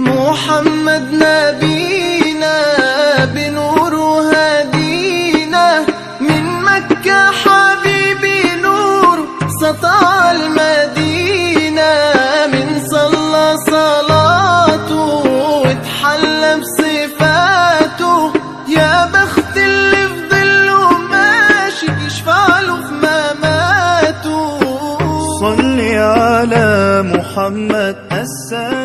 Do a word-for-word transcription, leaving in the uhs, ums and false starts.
محمد نبينا بنور هدينا، من مكة حبيبي نور سطع المدينة، من صلى صلاته واتحلى بصفاته، يا بخت اللي في ظله ماشي يشفع له في مماته. صل على محمد السلام